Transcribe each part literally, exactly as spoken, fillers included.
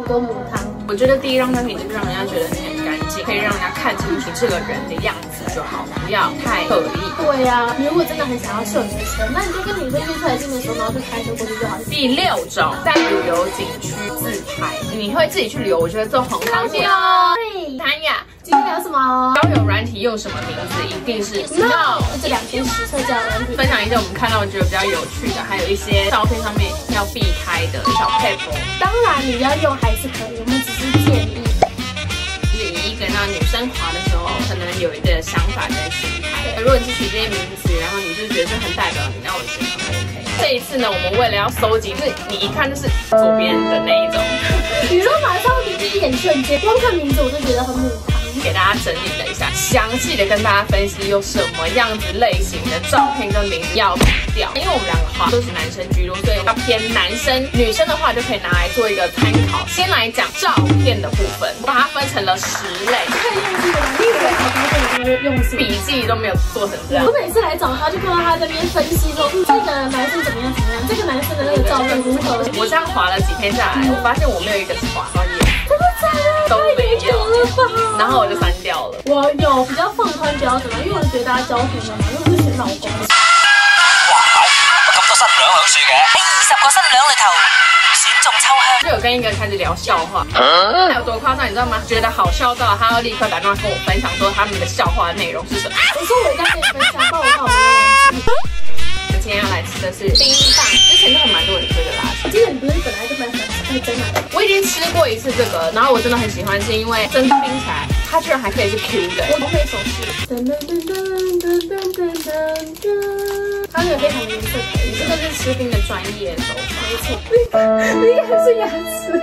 多母汤。 我觉得第一张照片就是让人家觉得你很干净，可以让人家看清楚这个人的样子就好，不要太刻意。 对呀、啊，你如果真的很想要秀你的车，那你就跟女生约出来见面的时候，然后就开车过去就好了。 第六种，在旅游景区自拍，你会自己去旅游，我觉得这很常见哦。谭雅， 今天聊什么？ 交友软体用什么名字？一定是 No。 这两天实测交友软体， 分享一些我们看到觉得比较有趣的，还有一些照片上面要避开的小撇步。 当然你要用还是可以，我们只是建议。 就是以一个让女生滑的时候，可能有一个想法跟心态。如果你是取这些名词，然后你就觉得这很代表你，那我觉得很 OK。这一次呢，我们为了要搜集，就是你一看就是左边的那一种， 你说马上你第一眼瞬间，光看名字我就觉得很母汤。 给大家整理了一下，详细的跟大家分析有什么样子类型的照片跟名字要避掉。因为我们两个话都是男生居多，所以要偏男生。女生的话就可以拿来做一个参考。先来讲照片的部分，我把它分成了十类。 太用心了吧？你以为好高兴，你在用心， 笔记都没有做成这样。 我每次来找他，就看到他在那边分析说，嗯，这个男生怎么样怎么样，这个男生的那个照片如何。 我这样滑了几篇下来，我发现我没有一个是滑到眼， 真的假的？ 都没有了吧？ 然后我就删掉了。 我有比较放宽标准嘛，因为我觉得大家交朋友嘛，又不是选老公。 哇，咁多新娘響樹嘅，喺二十個新娘裏頭選中秋香。 就有跟一个人开始聊笑话，他有多夸张，你知道吗？觉得好笑到他要立刻打电话跟我分享说他们的笑话内容是什么。 我说我一定要跟你分享，不然我怕我没有忘记。 今天要来吃的是冰棒，之前都很蛮多人推的啦。 我记得你不是本来就蛮喜欢吃真奶的？ 我已经吃过一次这个，然后我真的很喜欢，是因为珍珠冰起来，它居然还可以是 Q 的。 我每手势，噔噔噔噔噔噔噔噔噔，它那个非常颜色可以， 这个是吃冰的专业手法。 没错，你你还是牙齿，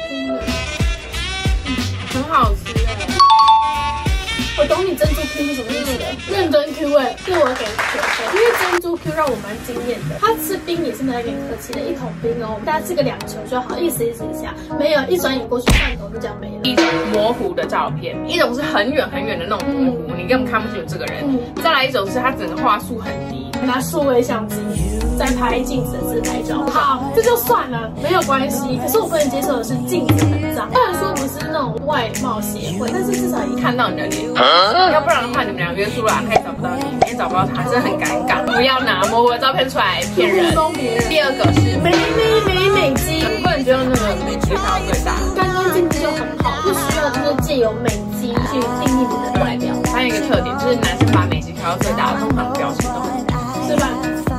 很好吃哎。 我懂你珍珠 Q 是什么意思了，认真 Q 哎，这我给九分，因为珍珠 Q 让我蛮惊艳的。他吃冰也是没有给你客气的，一桶冰哦，大家吃个两球就好，意思意思一下，没有一转眼过去半桶就这样没了。 一种模糊的照片，一种是很远很远的那种模糊，你根本看不清楚这个人。 嗯、 再来一种是它整个画素很低， 拿数位相机在拍镜子的自拍照，好，这就算了，没有关系。可是我不能接受的是镜子很脏，虽然说不是那种外貌协会，但是至少一看到你的脸。要不然的话，你们俩约出来，他也找不到你，你也找不到他，真的很尴尬。不要拿模糊的照片出来骗人。第二个是美美美美肌， 很多人就用那个美肌调到最大， 干干净净就很好，不需要就是借由美肌去定义你的外表。 还有一个特点就是男生把美肌调到最大，通常表情都很大， 是吧？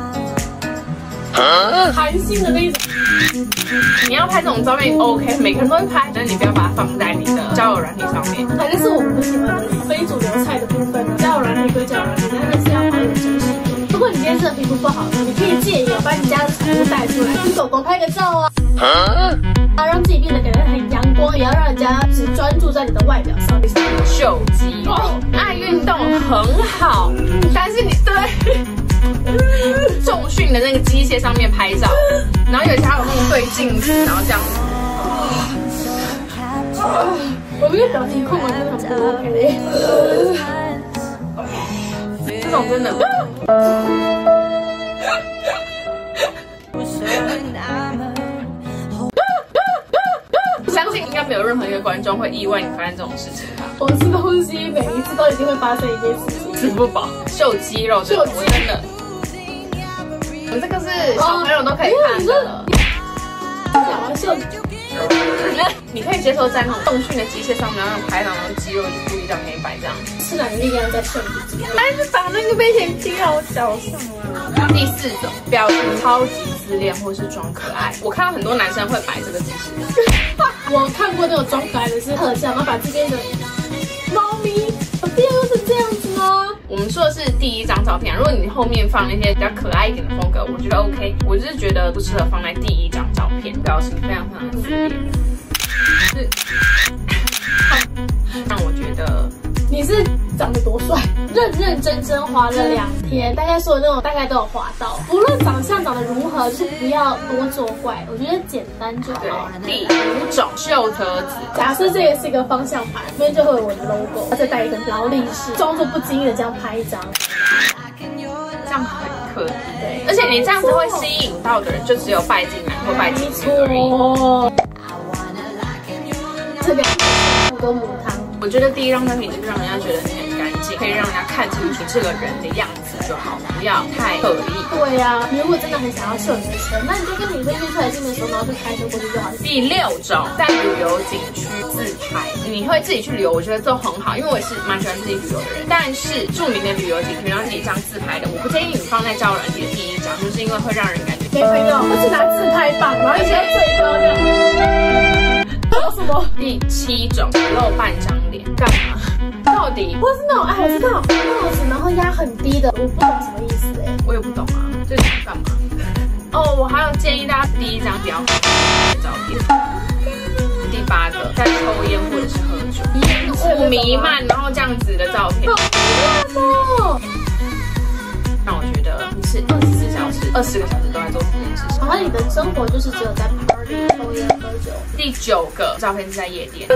韩星的那种。 你要拍这种照片 OK， 每个人都会拍，但是你不要把它放在你的交友软体上面。 反正是我们不喜欢的非主流菜的部分。交友软体归交友软体，但是是要好有真实度。如果你今天真的皮肤不好，你可以借由把你家的宠物带出来，跟狗狗拍个照啊，啊，让自己变得感觉很阳光，也要让人家只专注在你的外表上面。 秀肌肉，爱运动很好，但是你对。重训的那个机械上面拍照，然后有些还有那种对镜子，然后这样子。 我这个表情控完真的很不 OK。 这种真的。相信应该没有任何一个观众会意外你发生这种事情吧？ 我吃东西每一次都一定会发生一件事情， 吃不饱，秀肌肉，秀肌真的。我们这个是小朋友都可以看的。 想要秀， 你可以接受在那种重训的机械上面，让拍到那种肌肉就故意让黑白这样。 吃奶的力量在炫自己， 但是把那个背钱贴到我脚上啊。第四种，表情超级自恋或是装可爱。我看到很多男生会摆这个姿势。 我看过那种装可爱的是特效，然后把这边的猫咪变成这样子吗？ 我们说的是第一张照片，如果你后面放一些比较可爱一点的风格，我觉得 OK。我就是觉得不适合放在第一张照片，表情非常非常的自恋，是让我觉得你是长得多帅，认认真真滑了两天，大概说的那种大概都有滑到。无论长相长得如何，就是不要多作怪，我觉得简单就好。 第五种秀车子， 假设这个是一个方向盘，这边就会有我的 logo， 再带一个劳力士，装作不经意的这样拍一张， 这样很刻意。对，而且你这样子会吸引到的人，就只有拜金男或拜金女而已。 两个全部都母汤。 我觉得第一张照片就是让人家觉得你很干净，可以让人家看清楚这个人的样子就好，不要太刻意。 对呀、啊，你如果真的很想要秀你的身，那你就跟女生约出来见面的时候，然后就开车过去就好了。 第六种，在旅游景区自拍，你会自己去旅游，我觉得这很好，因为我也是蛮喜欢自己旅游的人。但是著名的旅游景区，然后自己这样自拍的，我不建议你放在交友软体的第一张，就是因为会让人感觉没朋友，或是拿自拍棒，然后一直在最高这样。还有什么？ 第七种，露半张脸，干嘛？到底？ 或是那种，哎，我知道，帽子然后压很低的，我不懂什么意思哎、欸， 我也不懂啊，这是干嘛？哦，我还有建议大家第一张不要放照片。第八个，在抽烟或者是喝酒，烟雾弥漫，然后这样子的照片， 好弥漫哦。 让我觉得你是二十四小时、二十个小时都在做这件事情。 好像你的生活就是只有在 party、抽烟、喝酒。 第九个照片是在夜店。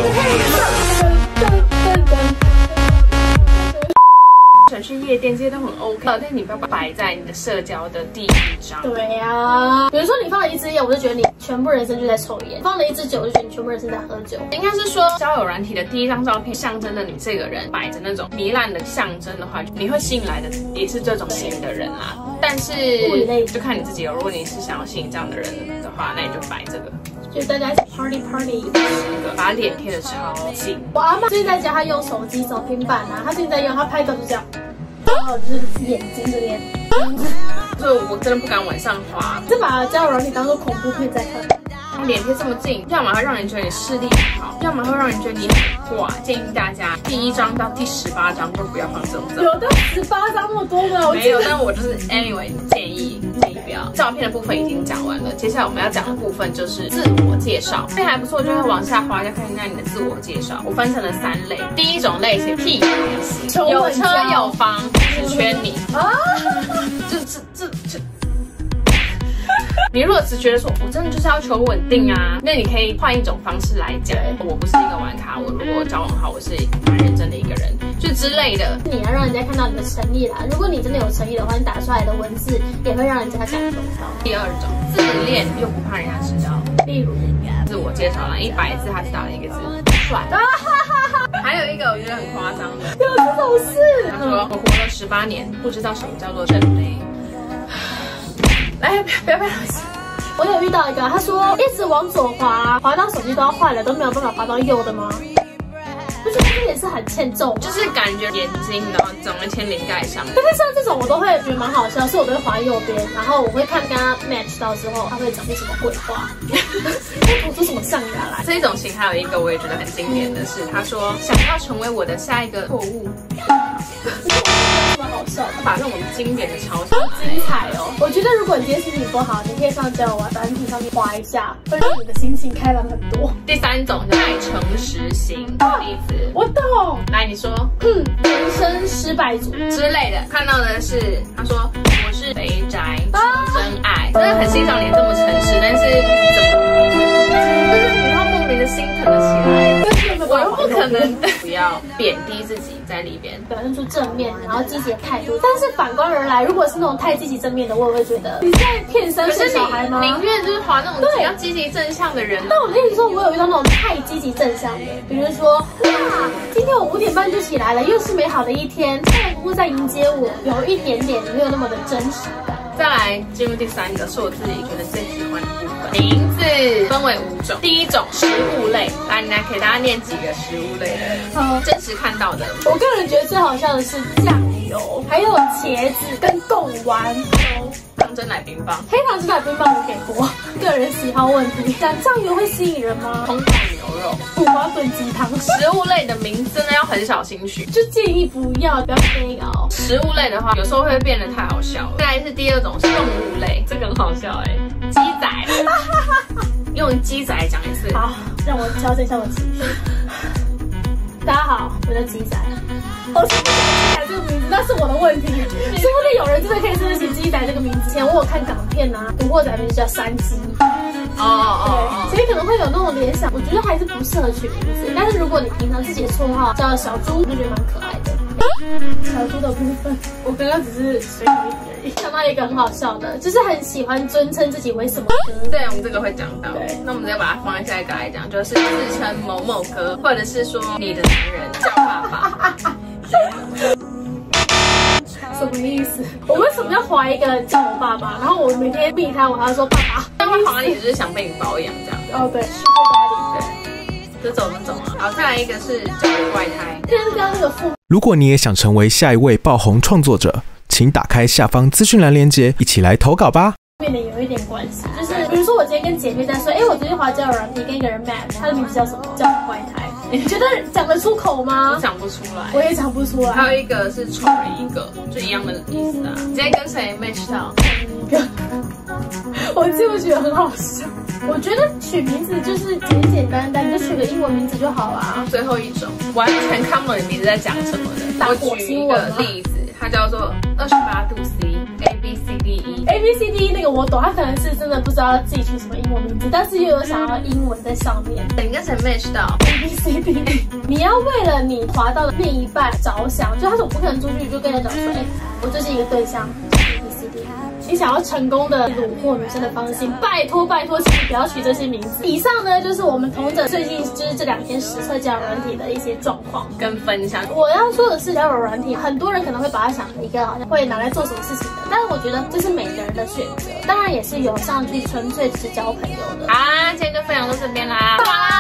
想去夜店，这些都很 OK， 但是你不要摆在你的社交的第一张。 对呀、啊，比如说你放了一支烟，我就觉得你全部人生就在抽烟；放了一支酒，我就觉得你全部人生在喝酒。 应该是说，交友软体的第一张照片象征着你这个人，摆着那种糜烂的象征的话，你会吸引来的也是这种型的人啦。但是就看你自己了。如果你是想要吸引这样的人的话，那你就摆这个。 就大家一起 party party， 把脸贴的超近。 我阿妈最近在家，她用手机、手平板啊，她最近在用，她拍照就这样，然后就是眼睛这边， 所以我真的不敢晚上滑， 就把交友软体当做恐怖片在看。 他脸贴这么近，要么会让人觉得你视力很好，要么会让人觉得你很挂。建议大家第一张到第十八张都不要放这种照。 有到十八张那么多吗？ 没有，但我就是 anyway 建议建议不要。照片的部分已经讲完了，接下来我们要讲的部分就是自我介绍。这还不错，就会往下滑，再看一下你的自我介绍。我分成了三类，第一种类型屁型，有车有房，只缺你啊！这这这这。你如果只觉得说我真的就是要求稳定啊，那你可以换一种方式来讲。我不是一个玩咖，我如果交往好，我是蛮认真的一个人，就之类的。 你要让人家看到你的诚意啦。如果你真的有诚意的话，你打出来的文字也会让人家感动到。 第二种，自恋又不怕人家知道。 例如自我介绍啦，一百字他知道了一个字，帅。还有一个我觉得很夸张的， 有这种事。 他说我活了十八年，不知道什么叫做正妹。来，不要不要不要！ 我有遇到一个，他说一直往左滑，滑到手机都要坏了，都没有办法滑到右的吗？我觉得这也是很欠揍， 就是感觉眼睛然后长在天灵盖上。 但是像这种我都会觉得蛮好笑，所以我都会滑右边，然后我会看跟他 match 到之后，他会讲出什么鬼话，会吐出什么象牙来。 这种型还有一个我也觉得很经典的是，他说想要成为我的下一个错误。 蛮好笑的， 他把这种经典的抄袭， 精彩哦！我觉得如果你今天心情不好，你可以上交友软体上面滑一下，会让你的心情开朗很多。 第三种叫太诚实型，例子我懂， 来你说， 嗯，人生失败组之类的。看到的是他说我是肥宅，说真爱，真的很欣赏你这么诚实，但是怎么，就是你要莫名的心疼了起来。我又不可能不要贬低自己在里边， 表现出正面，然后积极的态度。但是反观而来，如果是那种太积极正面的，我也会觉得你在骗三岁小孩吗？ 宁愿就是滑那种比较积极正向的人。 但我跟你说，我有遇到那种太积极正向的，比如说哇，今天我五点半就起来了，又是美好的一天，太阳不在迎接我，有一点点没有那么的真实感。 再来进入第三个，是我自己觉得最喜欢的部分。名字分为五种，第一种食物类，来，你来给大家念几个食物类的，嗯，真实看到的。 我个人觉得最好笑的是酱油，还有茄子跟贡丸，还有糖真奶冰棒。 黑糖真奶冰棒我给过，个人喜好问题。讲酱油会吸引人吗？ 红糖牛肉、 五花炖鸡汤。 食物类的名字真的要很小心取， 就建议不要不要飞熬。 食物类的话，有时候会变得太好笑了。再来是第二种是动物类，这个很好笑哎、欸，鸡仔。用鸡仔讲一次。 好，让我调整一下我情绪。大家好，我叫鸡仔。我是不想鸡仔这个名字，那是我的问题。说不定有人真的可以对得起鸡仔这个名字。以前我有看港片啊，古惑仔名字叫山鸡。 哦哦哦，所以可能会有那种联想。我觉得还是不适合取名字。但是如果你平常自己的绰号叫小猪，我就觉得蛮可爱的。小猪的部分，我刚刚只是随口一提而已。 里，想到一个很好笑的，就是很喜欢尊称自己为什么哥。 对，我们这个会讲到。 对， 那我们再把它放在下一个来讲，就是自称某某哥，或者是说你的男人叫爸爸。 什么意思？我为什么要划一个叫我爸爸？然后我每天密他，我还要说爸爸。 他会划你，就是想被你包养这样。 哦，对 ，Sugar Daddy。 对，这种这种啊。好，再来一个是教育怪胎。 就是刚刚那个父。 如果你也想成为下一位爆红创作者，请打开下方资讯栏链接，一起来投稿吧。 变得有一点关系，就是比如说我今天跟姐妹在说，哎，我最近滑交友软体跟一个人 match， 他的名字叫什么？叫怪胎。你觉得讲得出口吗？ 讲不出来， 我也讲不出来。 还有一个是丑人一个，就一样的意思啊。你今天跟谁 match 到？ 一个，我记不觉得很好笑。我觉得取名字就是简简单单，你就取个英文名字就好啦。 最后一种完全看不懂你名字在讲什么的。我举一个例子，它叫做二十八度 C A B C D E。A B C D E 那个我懂，他可能是真的不知道自己取什么英文名字，但是又有想要英文在上面。 你跟谁 match 到 A B C D E？ 你要为了你滑到的另一半着想，就他总不可能出去就跟人讲说，哎，我就是一个对象。A B C D E。你想要成功的虏获女生的方式，拜托拜托，请不要取这些名字。以上呢，就是我们同者最近就是这两天实测交友软体的一些状况跟分享。 我要说的是，交友软体，很多人可能会把它想成一个好像会拿来做什么事情的，但是我觉得这是每个人的选择，当然也是有上去纯粹只是交朋友的。 好，今天就分享到这边啦，拜拜。